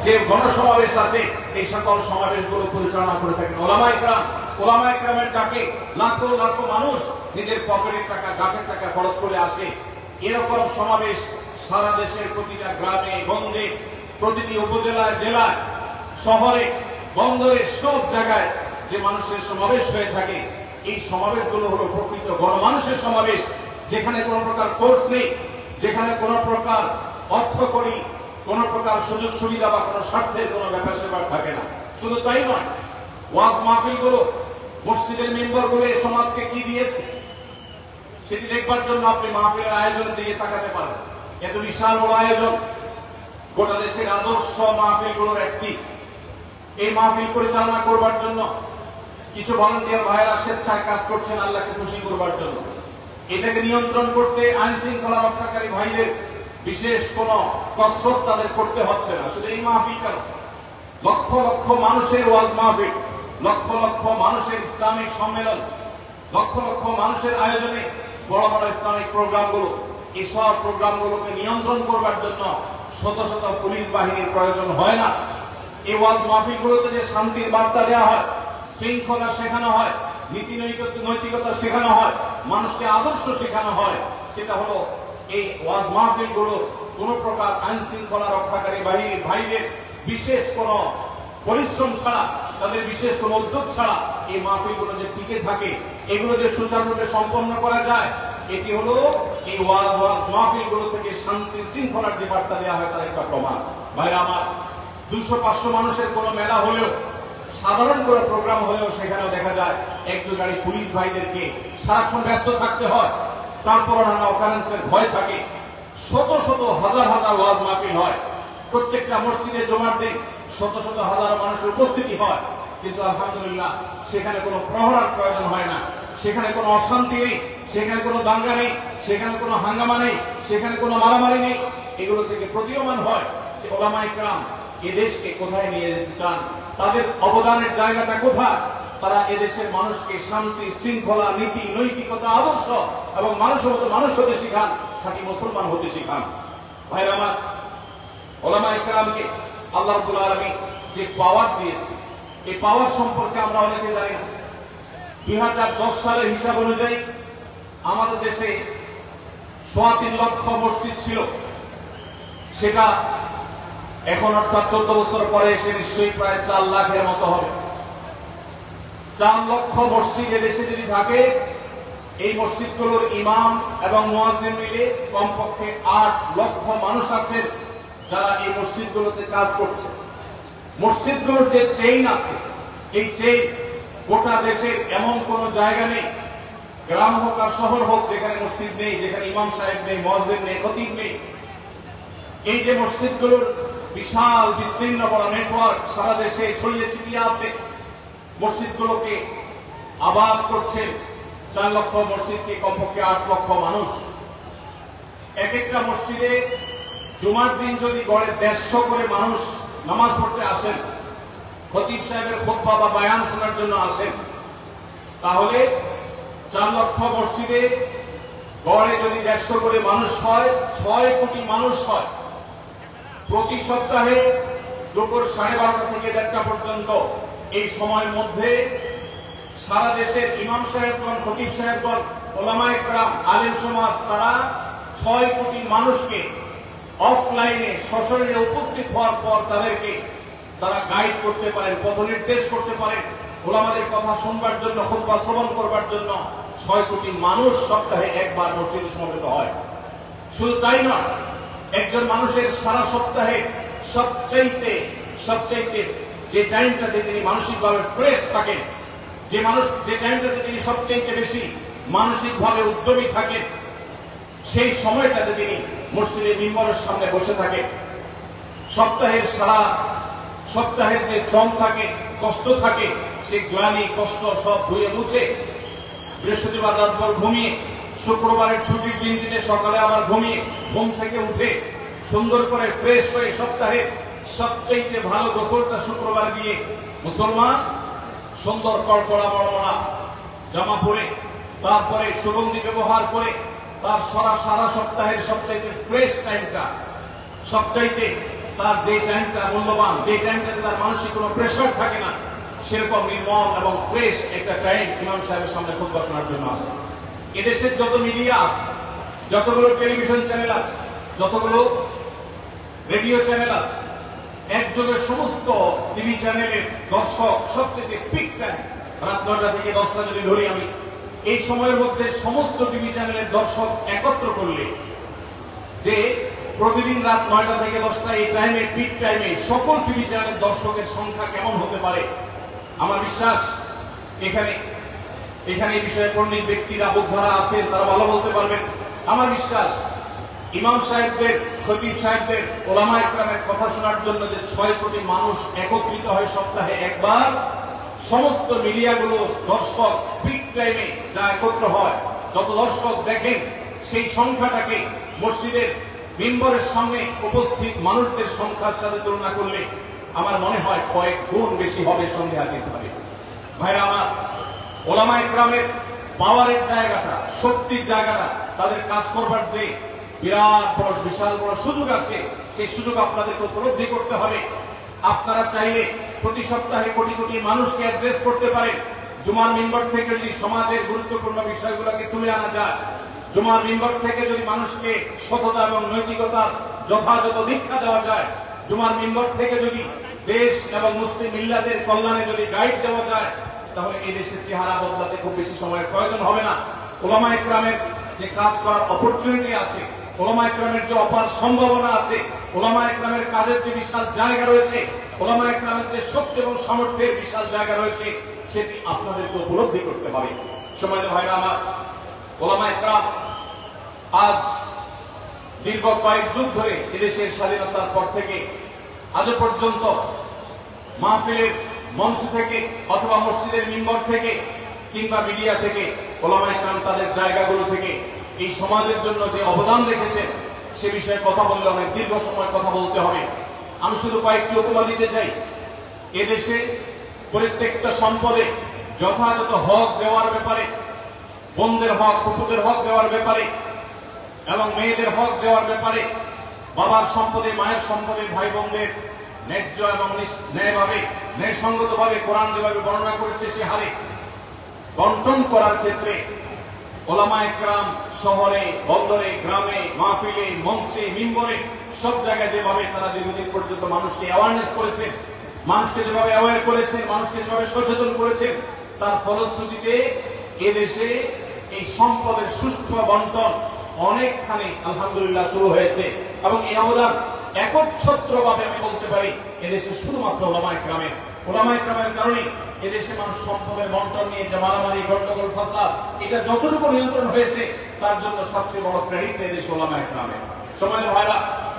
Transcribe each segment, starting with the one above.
যে গণসমাবেশ আছে এই সকল সমাবেশগুলো পরিচালনা করে থাকেন ওলামায়ে কেরাম। ওলামায়ে কেরামের ডাকে লাখো লাখো মানুষ নিজের পকেটের টাকা গাঁটের টাকা খরচ করে আসে। এরকম সমাবেশ সারা দেশের প্রতিটা গ্রামে গঞ্জে, প্রতিটি উপজেলায়, জেলায়, শহরে, বন্দরে, সব জায়গায় যে মানুষের সমাবেশ হয়ে থাকে, এই সমাবেশগুলো হলো প্রকৃত গণমানুষের সমাবেশ, যেখানে কোনো প্রকার ফোর্স নেই, যেখানে কোনো প্রকার অর্থকরী, কোনো প্রকার সুযোগ সুবিধা বা কোনো স্বার্থের কোনো ব্যাপার স্যাপার থাকে না। শুধু তাই নয়, ওয়াজ মাহফিলগুলো, মসজিদের মেম্বারগুলো এই সমাজকে কি দিয়েছে সেটি দেখবার জন্য আপনি মাহফিলের আয়োজনের দিকে তাকাতে পারেন। এত বিশাল বড় আয়োজন, গোটা দেশের আদর্শ মাহফিলগুলোর একটি। এই মাহফিল পরিচালনা করবার জন্য কিছু ভলান্টিয়ার ভাইয়েরা স্বেচ্ছায় কাজ করছেন আল্লাহকে খুশি করবার জন্য। এটাকে নিয়ন্ত্রণ করতে আইন শৃঙ্খলা রক্ষাকারী ভাইদের বিশেষ কোন কসরত তাদের করতে হচ্ছে না। শুধু এই মাহফিল কেন, লক্ষ লক্ষ মানুষের ওয়াজ মাহফিল, লক্ষ লক্ষ মানুষের ইসলামিক সম্মেলন, লক্ষ লক্ষ মানুষের আয়োজনে বড় বড় ইসলামিক প্রোগ্রামগুলো, এইসব প্রোগ্রামগুলোকে নিয়ন্ত্রণ করবার জন্য শত শত পুলিশ বাহিনীর প্রয়োজন হয় না। এই ওয়াজ মাহফিলগুলোতে যে শান্তির বার্তা দেওয়া হয়, শৃঙ্খলা শেখানো হয়, নীতি নৈতিকতা শেখানো হয়, মানুষকে আদর্শ শেখানো হয়, সেটা হলো এই ওয়াজ মাহফিলগুলো কোন প্রকার আইন শৃঙ্খলা রক্ষাকারী বাহিনীর ভাইদের বিশেষ কোন পরিশ্রম ছাড়া, তাদের বিশেষ কোন উদ্যোগ ছাড়া এই মাহফিলগুলো যে টিকে থাকে, এগুলো যে সুচারুরূপে সম্পন্ন করা যায়, এটি হলো এই ওয়াজ মাহফিলগুলো থেকে শান্তি শৃঙ্খলার যে বার্তা দেওয়া হয় তার একটা প্রমাণ। ভাইরা আমার, 200-500 মানুষের কোন মেলা হলেও, সাধারণ কোন প্রোগ্রাম হলেও সেখানেও দেখা যায় এক দু গাড়ি পুলিশ ভাইদেরকে সারাক্ষণ ব্যস্ত থাকতে হয়। তারপর নানা অকারেন্সের ভয় থাকে। শত শত হাজার হাজার ওয়াজ মাহফিল হয়, প্রত্যেকটা মসজিদে জমার দিন শত শত হাজার মানুষের উপস্থিতি হয়, কিন্তু আলহামদুলিল্লাহ সেখানে কোনো প্রহরার প্রয়োজন হয় না, সেখানে কোনো অশান্তি নেই, সেখানে কোনো দাঙ্গা নেই, সেখানে কোনো হাঙ্গামা নেই, সেখানে কোনো মারামারি নেই। এগুলো থেকে প্রতীয়মান হয় যে ওলামায়ে কেরাম এ দেশকে কোথায় নিয়ে যেতে চান, তাদের অবদানের জায়গাটা কোথায়। তারা এদেশের মানুষকে শান্তি শৃঙ্খলা, নীতি নৈতিকতা, আদর্শ এবং মানুষ হতে শিখান, খাঁটি মুসলমান হতে শিখান। ভাইরা আমার, ওলামায়ে কেরামকে আল্লাহ রাব্বুল আলামিন যে পাওয়ার দিয়েছে, এই পাওয়ার সম্পর্কে আমরা অনেকে জানি না। 2010 সালের হিসাব অনুযায়ী আমাদের দেশে 3.25 লক্ষ মসজিদ ছিল। সেটা এখন অর্থাৎ 14 বছর পরে এসে নিশ্চয়ই প্রায় 4 লাখের মতো হবে। 4 লক্ষ মসজিদ এদেশে যদি থাকে, এই মসজিদগুলোর ইমাম এবং মুয়াজ্জিন মিলে কমপক্ষে 8 লক্ষ মানুষ আছেন যারা এই মসজিদগুলোতে কাজ করছে। মসজিদগুলোর যে চেইন আছে, এই চেইন গোটা দেশের এমন কোন জায়গা নেই, গ্রাম হোক আর শহর হোক, যেখানে মসজিদ নেই, যেখানে ইমাম সাহেব নেই, মুয়াজ্জিন নেই, খতিব নেই। এই যে মসজিদগুলোর বিশাল বিস্তীর্ণ বড় নেটওয়ার্ক সারা দেশে ছড়িয়ে ছিটিয়ে আছে, মসজিদগুলোকে আবাদ করছেন 4 লক্ষ মসজিদকে কমপক্ষে 8 লক্ষ মানুষ। এক একটা মসজিদে জুমার দিন যদি গড়ে 150 করে মানুষ নামাজ পড়তে আসেন, খতিব সাহেবের খুতবা বা বয়ান শোনার জন্য আসেন, তাহলে 4 লক্ষ মসজিদে গড়ে যদি 150 করে মানুষ হয়, 6 কোটি মানুষ হয়। প্রতি সপ্তাহে দুপুর 12:30 থেকে 1টা পর্যন্ত এই সময়ের মধ্যে সারা দেশের ইমাম সাহেবগণ, খতিব সাহেবগণ, ওলামায়ে কেরাম, আলেম সমাজ, তারা 6 কোটি মানুষকে অফলাইনে সশরীরে উপস্থিত হওয়ার পর তাদেরকে তারা গাইড করতে পারেন, পথ নির্দেশ করতে পারেন, ওলামাদের কথা শুনবার জন্য, খুতবা শ্রবণ করবার জন্য 6 কোটি মানুষ সপ্তাহে একবার মসজিদে সমবেত হয়। শুধু তাই নয়, একজন মানুষের সারা সপ্তাহে সবচাইতে যে টাইমটাতে তিনি মানসিকভাবে ফ্রেশ থাকেন, যে টাইমটাতে তিনি সবচাইতে বেশি মানসিকভাবে উদ্যমী থাকেন, সেই সময়টাতে তিনি মসজিদের মিম্বরের সামনে বসে থাকেন। সপ্তাহের যে শ্রম থাকে, কষ্ট থাকে, সেই গ্লানি কষ্ট সব ধুয়ে মুছে বৃহস্পতিবার রাতভর ঘুমিয়ে, শুক্রবারের ছুটির দিনটিতে সকালে আবার ঘুমিয়ে ঘুম থেকে উঠে সুন্দর করে ফ্রেশ হয়ে সপ্তাহের সবচাইতে ভালো গোসলটা শুক্রবার দিয়ে মুসলমান সুন্দর কড়কড়া মড়মড়া জামা পরে, তারপরে সুগন্ধি ব্যবহার করে তার সারা সপ্তাহের সবচাইতে ফ্রেশ টাইমটা, সবচাইতে তার যে টাইমটা মূল্যবান, যে টাইমটাতে তার মানসিক কোনো প্রেশার থাকে না, সেরকম নির্মল এবং ফ্রেশ একটা টাইম ইমাম সাহেবের সামনে খুতবা শোনার জন্য আছে। এদেশের যত মিডিয়া আছে, যতগুলো টেলিভিশন চ্যানেল আছে, যতগুলো রেডিও চ্যানেল আছে, একযোগে সমস্ত টিভি চ্যানেলের দর্শক সবচেয়ে পিক টাইম রাত 9টা থেকে 10টা যদি ধরি আমি, এই সময়ের মধ্যে সমস্ত টিভি চ্যানেলের দর্শক একত্র করলে যে প্রতিদিন রাত 9টা থেকে 10টা এই টাইমে, পিক টাইমে সকল টিভি চ্যানেলের দর্শকের সংখ্যা কেমন হতে পারে, আমার বিশ্বাস এখানে এই বিষয়ে পণ্ডিত ব্যক্তিরা বোধরা আছেন, তারা ভালো বলতে পারবেন। আমার বিশ্বাস ইমাম সাহেবদের, খতিব সাহেবদের, ওলামা ইকরামের কথা শোনার জন্য যে 6 কোটি মানুষ একত্রিত হয় সপ্তাহে একবার, সমস্ত মিডিয়াগুলো দর্শক পিক টাইমে যা একত্র হয়, যত দর্শক দেখেন, সেই সংখ্যাটাকে মসজিদের মিম্বরের সামনে উপস্থিত মানুষদের সংখ্যার সাথে তুলনা করলে আমার মনে হয় কয়েক গুণ বেশি হবে, সন্দেহ দিতে হবে। ভাইরা আমার, ওলামা ইকরামের পাওয়ারের জায়গাটা, শক্তির জায়গাটা, তাদের কাজ করবার যে বিরাট বড়, বিশাল বড় সুযোগ আছে, সেই সুযোগ আপনাদেরকে উপলব্ধি করতে হবে। আপনারা চাইলে প্রতি সপ্তাহে কোটি কোটি মানুষকে অ্যাড্রেস করতে পারেন। জুমার মিম্বর থেকে যদি সমাজের গুরুত্বপূর্ণ বিষয়গুলোকে তুলে আনা যায়, জুমার মিম্বর থেকে যদি মানুষকে সততা এবং নৈতিকতার যথাযথ দীক্ষা দেওয়া যায়, জুমার মিম্বর থেকে যদি দেশ এবং মুসলিম মিল্লাতের কল্যাণে যদি গাইড দেওয়া যায়, তাহলে এই দেশের চেহারা বদলাতে খুব বেশি সময়ের প্রয়োজন হবে না। ওলামা ইকরামের যে কাজ করার অপরচুনিটি আছে, ওলামা ইকরামের যে অপার সম্ভাবনা আছে, ওলামা ইকরামের কাজের যে বিশাল জায়গা রয়েছে, ওলামা ইকরামের যে শক্তি এবং সামর্থ্যের বিশাল জায়গা রয়েছে, সেটি আপনাদেরকে উপলব্ধি করতে হবে। সময় ভাইরা আমার, ওলামা ইকরাম আজ দীর্ঘ কয়েক যুগ ধরে এদেশের স্বাধীনতার পর থেকে আজ পর্যন্ত মাহফিলের মঞ্চ থেকে অথবা মসজিদের মিম্বর থেকে কিংবা মিডিয়া থেকে ওলামা ইকরাম তাদের জায়গাগুলো থেকে এই সমাজের জন্য যে অবদান রেখেছেন, সে বিষয়ে কথা বললে অনেক দীর্ঘ সময় কথা বলতে হবে। আমি শুধু কয়েকটি উপমা দিতে চাই। এদেশে প্রত্যেকটা সম্পদে যথাযথ হক দেওয়ার ব্যাপারে, বোনদের হক, ফুপুদের হক দেওয়ার ব্যাপারে এবং মেয়েদের হক দেওয়ার ব্যাপারে, বাবার সম্পদে, মায়ের সম্পদে ভাই বোনদের ন্যায্য এবং ন্যায়ভাবে, ন্যায়সঙ্গতভাবে কোরআন যেভাবে বর্ণনা করেছে সে হারে বন্টন করার ক্ষেত্রে ওলামা ইকরাম শহরে, বন্দরে, গ্রামে, মাহফিলে, মঞ্চে, মিম্বরে সব জায়গায় যেভাবে তারা দীর্ঘদিন পর্যন্ত মানুষকে অ্যাওয়ারনেস করেছেন, মানুষকে যেভাবে অ্যাওয়ার করেছেন, মানুষকে যেভাবে সচেতন করেছেন, তার ফলশ্রুতিতে এদেশে এই সম্পদের সুষ্ঠু বন্টন অনেকখানি আলহামদুলিল্লাহ শুরু হয়েছে। এবং এই অবদান একচ্ছত্রভাবে আমি বলতে পারি এদেশে শুধুমাত্র ওলামা ইকরামের। ওলামা ইকরামের কারণে এদেশে মানুষ সম্পদের বন্টন নিয়ে যে মারামারি, গন্ডগোল, ফাসাদ, এটা যতটুকু নিয়ন্ত্রণ হয়েছে, তার জন্য সবচেয়ে বড় ক্রেডিট এদেশে ওলামা ইকরামের। সময় ভাইরা,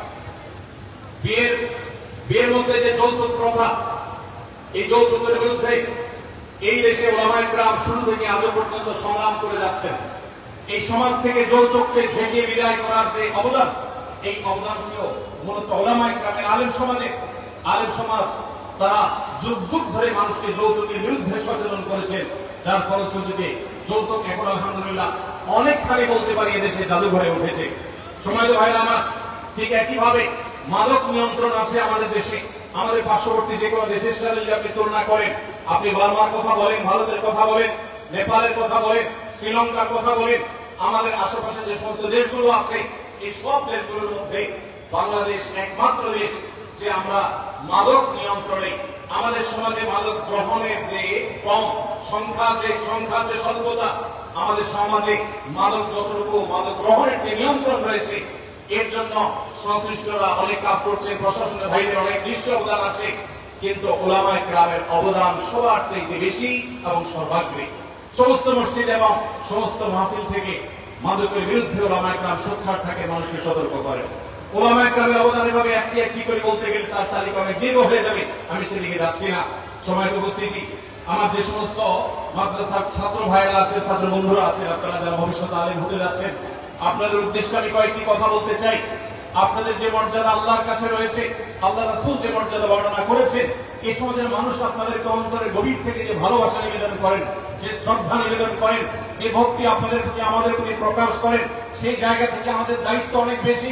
বিয়ের মধ্যে যে যৌতুক প্রথা, এই যৌতুকের বিরুদ্ধে এই দেশে ওলামা ইকরাম শুরু থেকে আজ পর্যন্ত সংগ্রাম করে যাচ্ছেন। এই সমাজ থেকে যৌতুককে ঝেঁটিয়ে বিদায় করার যে অবদান, এই অবদানটিও মূলত ওলামা ইকরামের, আলেম সমাজ তারা যুগ যুগ ধরে মানুষকে যৌতুকের বিরুদ্ধে সচেতন করেছেন, যার ফলশ্রুতিতে যৌতুক এখন আলহামদুলিল্লাহ অনেকখানি বলতে পারি এদেশে জাদুঘরে উঠেছে। সময় ভাইরা আমার, ঠিক একইভাবে মাদক নিয়ন্ত্রণ আছে আমাদের দেশে। আমাদের পার্শ্ববর্তী যে কোনো দেশের সাথে যদি আপনি তুলনা করেন, আপনি বার্মার কথা বলেন, ভারতের কথা বলেন, নেপালের কথা বলেন, শ্রীলঙ্কার কথা বলেন, আমাদের আশেপাশে যে সমস্ত দেশগুলো আছে, এই সব দেশগুলোর মধ্যে বাংলাদেশ একমাত্র দেশ যে আমরা মাদক নিয়ন্ত্রণে, আমাদের সমাজে মাদক গ্রহণের যে কম সংখ্যা, যে স্বল্পতা, আমাদের সমাজে মাদক যতটুকু, মাদক গ্রহণের যে নিয়ন্ত্রণ রয়েছে, এর জন্য সংশ্লিষ্টরা অনেক কাজ করছেন, প্রশাসনের ভাইদের অনেক নিশ্চয় অবদান আছে, কিন্তু ওলামা ইকরামের অবদান সবার চেয়ে বেশি এবং সর্বাগ্রে। সমস্ত মসজিদ এবং সমস্ত মাহফিল থেকে মাদকের বিরুদ্ধে ওলামা ইকরাম সোচ্চার থাকে, মানুষকে সতর্ক করে। ওলামা ইকরামের অবদান এভাবে একটি করে বলতে গেলে তার তালিকা অনেক দীর্ঘ হয়ে যাবে, আমি সেদিকে যাচ্ছি না। সময়ের উপস্থিতি, আমার যে সমস্ত মাদ্রাসার ছাত্র ভাইরা আছেন, ছাত্র বন্ধুরা আছেন, আপনারা যারা ভবিষ্যতে আলেম হতে যাচ্ছেন, আপনাদের উদ্দেশ্যে আমি কয়েকটি কথা বলতে চাই। আপনাদের যে মর্যাদা আল্লাহর কাছে রয়েছে, আল্লাহ রাসূল যে মর্যাদা বর্ণনা করেছেন, এই সমাজের মানুষ আপনাদেরকে অন্তরের গভীর থেকে যে ভালোবাসা নিবেদন করেন, যে শ্রদ্ধা নিবেদন করেন, যে ভক্তি আপনাদের প্রতি, আমাদের প্রতি প্রকাশ করেন, সেই জায়গা থেকে আমাদের দায়িত্ব অনেক বেশি।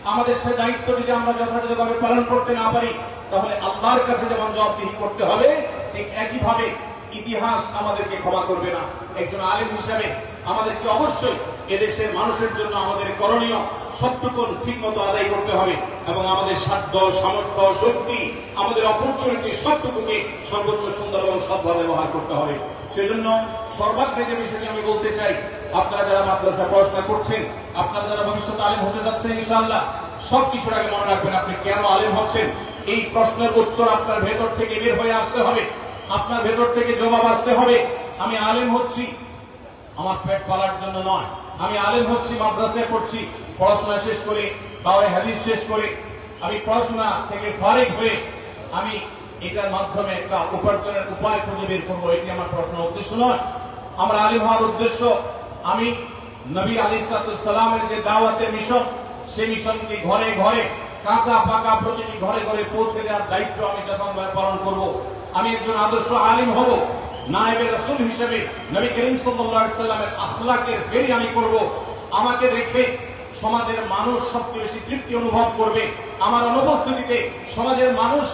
আমাদের সে দায়িত্ব যদি আমরা যথাযথভাবে পালন করতে না পারি, তাহলে আল্লাহর কাছে যেমন জবাবদিহি করতে হবে, ঠিক একইভাবে ইতিহাস আমাদেরকে ক্ষমা করবে না। একজন আলেম হিসাবে আমাদেরকে অবশ্যই এদেশের মানুষের জন্য আমাদের করণীয় সবটুকু ঠিক মতো আদায় করতে হবে এবং আমাদের সাধ্য, সামর্থ্য, শক্তি, আমাদের অপরচুনিটি সবটুকুকে সর্বোচ্চ সুন্দর এবং সৎভাবে ব্যবহার করতে হবে। সেজন্য সর্বাগ্রে যে বিষয়টি আমি বলতে চাই, আপনারা যারা মাদ্রাসা পড়াশোনা করছেন, আপনারা যারা ভবিষ্যতে আলেম হতে যাচ্ছেন ইনশাআল্লাহ, সবকিছুর আগে মনে রাখবেন আপনি কেন আলেম হচ্ছেন। এই প্রশ্নের উত্তর আপনার ভেতর থেকে বের হয়ে আসতে হবে, আপনার ভেতর থেকে জবাব আসতে হবে। আমি আলেম হচ্ছি আমার পেট পালার জন্য নয়, আমি আলেম হচ্ছি মাদ্রাসায় পড়ছি, পড়াশোনা শেষ করে দাওরায়ে হাদিস শেষ করে আমি পড়াশোনা থেকে ফারিগ হয়ে আমি এটার মাধ্যমে একটা উপার্জনের উপায় খুঁজে বের করবো, এটি আমার পড়াশোনার উদ্দেশ্য নয়। আমার আলেম হওয়ার উদ্দেশ্য আমি নবী আলাইহিস সালামের যে দাওয়াতের মিশন, সেই মিশনকে ঘরে ঘরে, কাঁচা পাকা প্রতিটি ঘরে ঘরে পৌঁছে দেওয়ার দায়িত্ব আমি যথাযথভাবে পালন করব। আমি একজন আদর্শ আলিম হব, নায়েবে রাসূল হিসেবে নবী করিম সাল্লাল্লাহু আলাইহি সাল্লামের আখলাকের ফেরি আমি করব। আমাকে দেখে সমাজের মানুষ সবচেয়ে বেশি তৃপ্তি অনুভব করবে, আমার অনুপস্থিতিতে সমাজের মানুষ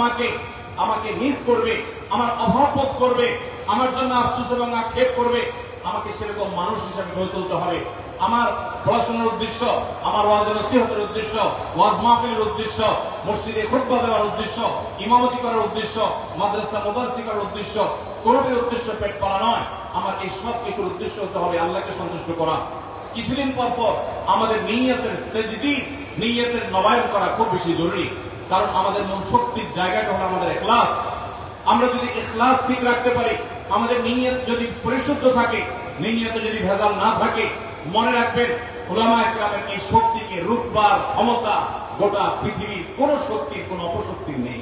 আমাকে মিস করবে, আমার অভাব বোধ করবে, আমার জন্য আফসোস এবং আক্ষেপ করবে। আমাকে সেরকম মানুষ হিসেবে গড়ে তুলতে হবে। আমার পড়াশোনার উদ্দেশ্য, আমার ওয়াজ নসিহতের উদ্দেশ্য, ওয়াজ মাহফিলের উদ্দেশ্য, মসজিদে খুতবা দেওয়ার উদ্দেশ্য, ইমামতি করার উদ্দেশ্য, মাদ্রাসা মুদাররিস করার উদ্দেশ্য, কোনটির উদ্দেশ্য পেট পালা নয়। আমার এই সব কিছুর উদ্দেশ্য হতে হবে আল্লাহকে সন্তুষ্ট করা। কিছুদিন পর পর আমাদের নিয়তের তাজদীদ, নিয়তের নবায়ন করা খুব বেশি জরুরি। কারণ আমাদের মন শক্তির জায়গাটা হলো আমাদের ইখলাস। আমরা যদি ইখলাস ঠিক রাখতে পারি, আমাদের নিয়ত যদি পরিশুদ্ধ থাকে, নিয়তে যদি ভেজাল না থাকে, মনে রাখবেন উলামায়ে কেরামের এই শক্তিকে রূপবার ক্ষমতা গোটা পৃথিবীর কোন শক্তির, কোন অপশক্তির নেই।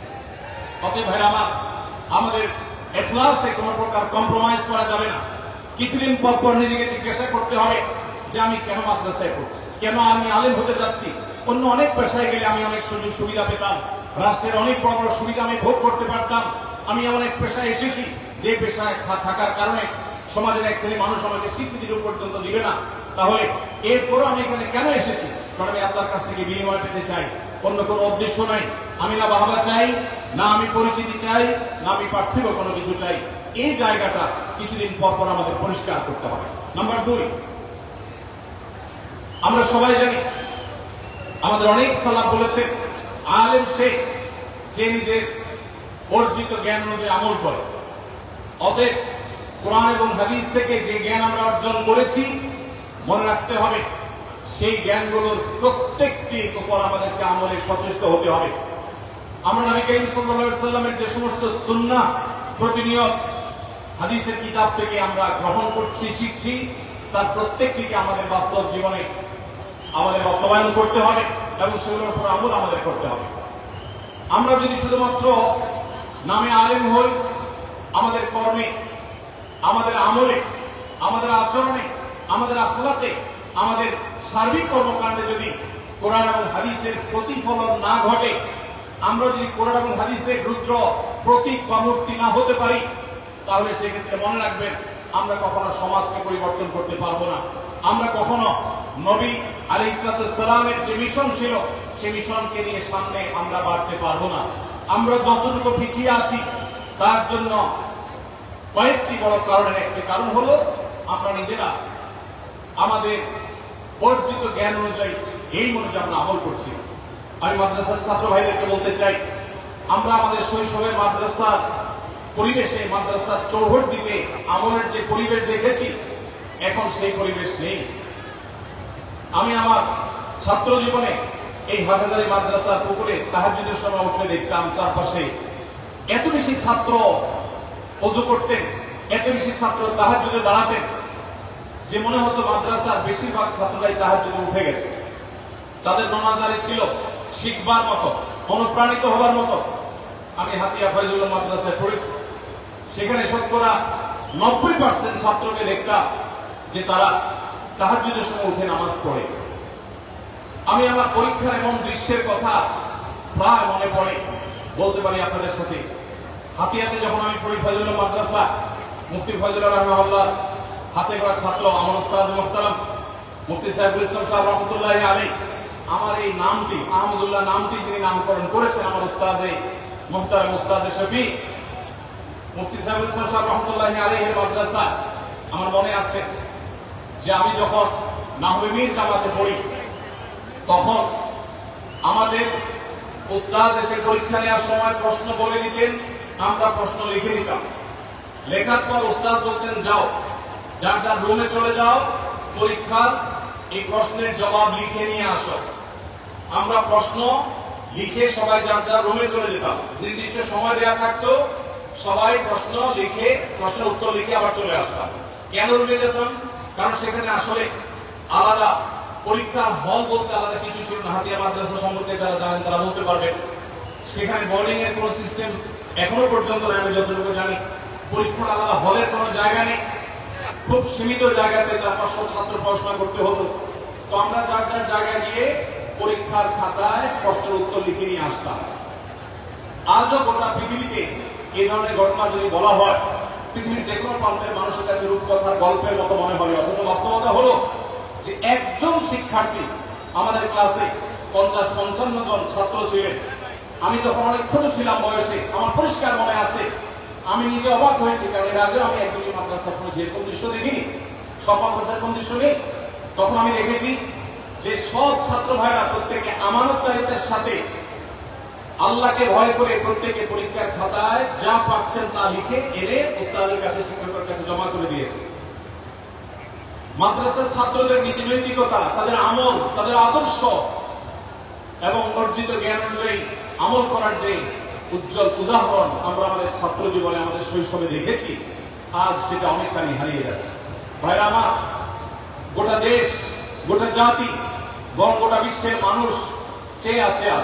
অতএব ভাই আমাদের ইখলাসে কোন প্রকার কম্প্রোমাইজ করা যাবে না। কিছুদিন পর পর নিজেকে জিজ্ঞাসা করতে হবে যে আমি কেন মাদ্রাসায় পড়ছি, কেন আমি আলেম হতে যাচ্ছি। অন্য অনেক পেশায় গেলে আমি অনেক সুযোগ সুবিধা পেতাম, রাষ্ট্রের অনেক বড় বড় সুবিধা আমি ভোগ করতে পারতাম। আমি অনেক পেশায় এসেছি যে পেশায় থাকার কারণে সমাজের এক শ্রেণী মানুষ আমাকে স্বীকৃতির পর্যন্ত দিবে না। তাহলে এরপরও আমি এখানে কেন এসেছি? কারণ আমি আল্লাহর কাছ থেকে বিনিময় পেতে চাই, অন্য কোনো উদ্দেশ্য নাই। আমি না বাহবা চাই, না আমি পরিচিতি চাই, না আমি পার্থিব কোনো কিছু চাই। এই জায়গাটা কিছুদিন পর পর আমাদের পরিষ্কার করতে হবে। নাম্বার 2, আমরা সবাই জানি, আমাদের অনেক সালাফ বলেছে, আলেম সে যে নিজের অর্জিত জ্ঞান অনুযায়ী আমল করে। অতএব কোরআন এবং হাদিস থেকে যে জ্ঞান আমরা অর্জন করেছি, মনে রাখতে হবে সেই জ্ঞানগুলোর প্রত্যেকটির উপর আমাদেরকে আমলে সচেষ্ট হতে হবে। আমরা নবী করিম সাল্লাল্লাহু আলাইহি সাল্লামের যে সমস্ত সুন্নাহ প্রতিনিয়ত হাদিসের কিতাব থেকে আমরা গ্রহণ করছি, শিখছি, তার প্রত্যেকটিকে আমাদের বাস্তব জীবনে আমাদের বাস্তবায়ন করতে হবে এবং সেগুলোর উপর আমল আমাদের করতে হবে। আমরা যদি শুধুমাত্র নামে আলেম হই, আমাদের কর্মে, আমাদের আমলে, আমাদের আচরণে, আমাদের আখলাকে, আমাদের সার্বিক কর্মকাণ্ডে যদি কোরআন এবং হাদিসের প্রতিফলন না ঘটে, আমরা যদি কোরআন এবং হাদিসের রুদ্র প্রতীক বা মূর্তি না হতে পারি, তাহলে সেক্ষেত্রে মনে রাখবেন আমরা কখনো সমাজকে পরিবর্তন করতে পারবো না। আমরা কখনো নবী আলাইহিস সালামের যে মিশন ছিল, সেই মিশনকে নিয়ে সামনে আমরা বাড়তে পারবো না। আমরা যতটুকু পিছিয়ে আছি তার জন্য কয়েকটি বড় কারণের একটি কারণ হলো আমরা নিজেরা আমাদের অর্জিত জ্ঞান অনুযায়ী এই অনুযায়ী আমরা আমল করছি। আমি মাদ্রাসার ছাত্র ভাইদেরকে বলতে চাই, আমরা আমাদের শৈশবের মাদ্রাসার পরিবেশে, মাদ্রাসার চৌহদ্দিতে আমলের যে পরিবেশ দেখেছি, এখন সেই পরিবেশ নেই। আমি আমার ছাত্র জীবনে এই হাটহাজারী মাদ্রাসার পুকুরে তাহাজ্জুদের সময় উঠে দেখতাম চারপাশে এত বেশি ছাত্র ওযু করতেন, এত বেশি ছাত্র তাহাজ্জুদে দাঁড়াতেন যে মনে হতো মাদ্রাসার বেশিরভাগ ছাত্ররাই তাহাজ্জুদে উঠে গেছে। তাদের নামাজারে ছিল শিখবার মতো, অনুপ্রাণিত হবার মতো। আমি হাতিয়া ফয়জুল্লাহ মাদ্রাসায় পড়েছি, সেখানে শতকরা 90% ছাত্রকে দেখতাম যে তারা তাহাজ্জুদের সময় উঠে নামাজ পড়ে। আমি আমার পরীক্ষার এমন দৃশ্যের কথা প্রায় মনে পড়ে, বলতে পারি আপনাদের সাথে। হাতিয়াতে যখন আমি পড়ি ফয়জুল্লাহ মাদ্রাসা, মুফতি ফয়জুল্লাহ রাহমাহুল্লাহ হাতে গড়া ছাত্র আমার উস্তাদ মুহতারাম মুফতি সাইফুল ইসলাম সাহেব রহমাতুল্লাহি আলাইহি আমার এই নামটি আহমদুল্লাহ নামটি যিনি নামকরণ করেছেন আমার উস্তাদে মুহতারাম উস্তাদে শফি মুফতি সাহেব রহমতুল্লাহি আলাইহির মাদ্রাসা। আমার মনে আছে যে আমি যখন নাহবে মীর জামাতে পড়ি তখন আমাদের উস্তাদ এসে পরীক্ষা নেওয়ার সময় প্রশ্ন বলে দিতেন, আমরা প্রশ্ন লিখে দিতাম। লেখার পর উস্তাদ বলতেন যাও যার যার রুমে চলে যাও, পরীক্ষার এই প্রশ্নের জবাব লিখে নিয়ে আসো। আমরা প্রশ্ন লিখে সবাই যার যার রুমে চলে যেতাম, নির্দিষ্ট সময় দেওয়া থাকতো, সবাই প্রশ্ন লিখে প্রশ্নের উত্তর লিখে আবার চলে আসতাম। কেন রুমে যেতাম? কারণ সেখানে আসলে আলাদা পরীক্ষার হল বলতে আলাদা কিছু ছিল না। হাতিয়া মাদ্রাসা সম্পর্কে যারা জানেন তারা বলতে পারবেন, সেখানে বোর্ডিং এর কোন সিস্টেম এখনো পর্যন্ত আমি যতটুকু জানি পরীক্ষার আলাদা হলের কোন জায়গা নেই। খুব সীমিত জায়গাতে 400-500 ছাত্র পড়াশোনা করতে হতো। তো আমরা যার যার জায়গায় গিয়ে পরীক্ষার খাতায় প্রশ্নের উত্তর লিখে নিয়ে আসতাম। আজও গোটা পৃথিবীতে এই ধরনের ঘটনা যদি বলা হয়, পৃথিবীর যে কোনো প্রান্তের মানুষের কাছে রূপকথার গল্পের মতো মনে হবে। অথচ বাস্তবতা হলো যে একজন শিক্ষার্থী আমাদের ক্লাসে 50-55 জন ছাত্র ছিলেন। আমি তখন অনেক ছোট ছিলাম বয়সে, আমার পরিষ্কার মনে আছে। আমি নিজে অবাক হয়েছি, কারণ এর আগে আমি একদমই মাদ্রাসা কোনো যেরকম দৃশ্য দেখিনি, সব মাদ্রাসার কোন দৃশ্য নেই। তখন আমি দেখেছি যে সব ছাত্র ভাইরা প্রত্যেকে আমানতদারিত্বের সাথে আল্লাহকে ভয় করে প্রত্যেকে পরীক্ষার খাতায় যা পাচ্ছেন তা লিখে এনে উস্তাদের কাছে শিক্ষকের কাছে জমা করে দিয়েছে। মাদ্রাসার ছাত্রদের নীতিনৈতিকতা, তাদের আমল, তাদের আদর্শ এবং অর্জিত জ্ঞান অনুযায়ী আমল করার যে উজ্জ্বল উদাহরণ আমরা আমাদের ছাত্র জীবনে আমাদের শৈশবে দেখেছি, আজ সেটা অনেকখানি হারিয়ে যাচ্ছে। ভাইরা আমার, গোটা দেশ, গোটা জাতি, বরং গোটা বিশ্বের মানুষ চেয়ে আছে আজ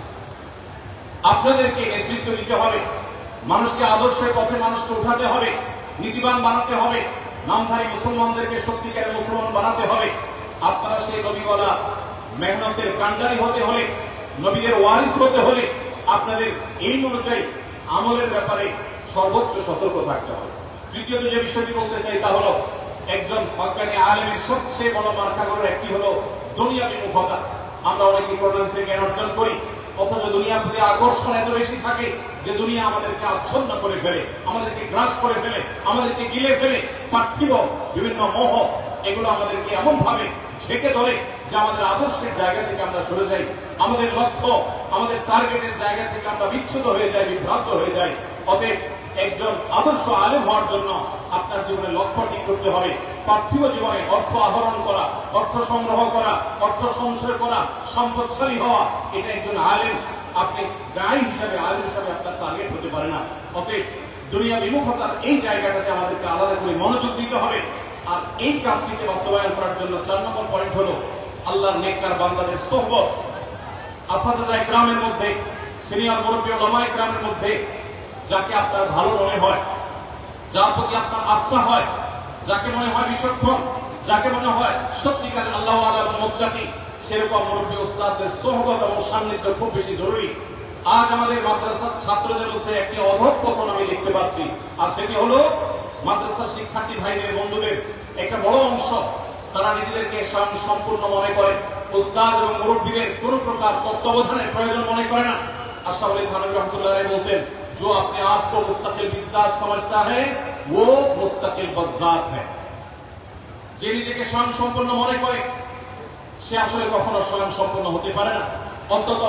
আপনাদেরকে নেতৃত্ব দিতে হবে, মানুষকে আদর্শের পথে মানুষকে উঠাতে হবে, নীতিবান বানাতে হবে, নামধারী মুসলমানদেরকে সত্যিকারের মুসলমান বানাতে হবে। আপনারা সেই নবীওয়ালা মেহনতের কান্ডারি হতে হলে, নবীদের ওয়ারিস হতে হলে আপনাদের এই অনুযায়ী আমলের ব্যাপারে সর্বোচ্চ সতর্ক থাকতে হবে। তৃতীয়ত যে বিষয়টি বলতে চাই তা হলো, একজন হক্কানি আলেমের সবচেয়ে বড় মার্কাগুলোর একটি হলো দুনিয়া বিমুখতা। আমরা অনেক ইম্পর্টেন্সে জ্ঞান অর্জন করি, অথচ দুনিয়ার প্রতি আকর্ষণ এত বেশি থাকে যে দুনিয়া আমাদেরকে আচ্ছন্ন করে ফেলে, আমাদেরকে গ্রাস করে ফেলে, আমাদেরকে গিলে ফেলে। পার্থিব বিভিন্ন মোহ এগুলো আমাদেরকে এমন ভাবে ঝেঁকে ধরে যে আমাদের আদর্শের জায়গা থেকে আমরা সরে যাই, আমাদের লক্ষ্য, আমাদের টার্গেটের জায়গা থেকে আমরা বিচ্ছুত হয়ে যাই, বিভ্রান্ত হয়ে যাই। অতএব একজন আদর্শ আলেম হওয়ার জন্য আপনার জীবনে লক্ষ্য ঠিক করতে হবে। পার্থিব জীবনে অর্থ আহরণ করা, অর্থ সংগ্রহ করা, অর্থ সঞ্চয় করা, সম্পদশালী হওয়া, এটা একজন আলেম, আপনি গায়ী হিসাবে আলেম হিসাবে আপনার টার্গেট হতে পারে না। অতএব দুনিয়া বিমুখতার এই জায়গাটাতে আমাদেরকে আলাদা করে মনোযোগ দিতে হবে। আর এই কাজটিকে বাস্তবায়ন করার জন্য 4 নম্বর পয়েন্ট হলো আল্লাহর নেককার বান্দাদের সোহবত। আসাতিজা ইকরামের মধ্যে, সিনিয়র মুরব্বী উলামা ইকরামের মধ্যে যাকে আপনার ভালো মনে হয়, যার প্রতি আপনার আস্থা হয়, যাকে মনে হয় বিচক্ষণ, যাকে মনে হয় সত্যিকারের আল্লাহ ওয়ালা এবং মুত্তাকি, সেরকম মুরব্বী উস্তাদদের সোহবত এবং সান্নিধ্য খুব বেশি জরুরি। আজ আমাদের মাদ্রাসার ছাত্রদের মধ্যে একটি অধঃপতন আমি দেখতে পাচ্ছি, আর সেটি হলো মাদ্রাসার শিক্ষার্থী ভাইদের, বন্ধুদের একটা বড় অংশ তারা নিজেদেরকে স্বয়ং সম্পূর্ণ মনে করে, উস্তাদ এবং মুরব্বীদের কোন প্রকার তত্ত্বাবধানের প্রয়োজন মনে করে না। আশরাফ আলী থানভী রহমাতুল্লাহ আলাইহি বলতেন, जो अपने आप को मुस्तकिल बिज़ात समझता है वो मुस्तकिल बज़ात है। যে নিজেকে স্বয়ং সম্পূর্ণ মনে করে সে আসলে কখনো স্বয়ং সম্পূর্ণ হতে পারে না। অন্তত